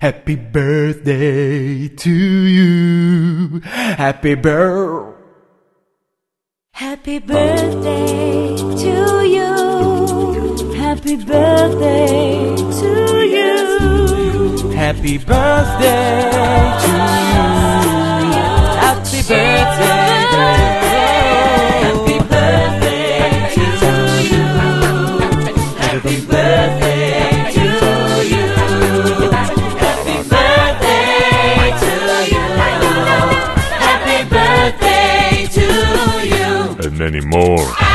Happy birthday to you. Happy birthday. Happy birthday to you. Happy birthday to you. Happy birthday to you. Happy birthday. Happy birthday to you. Happy birthday to you. Happy birthday to you. Happy birthday to you. And many more.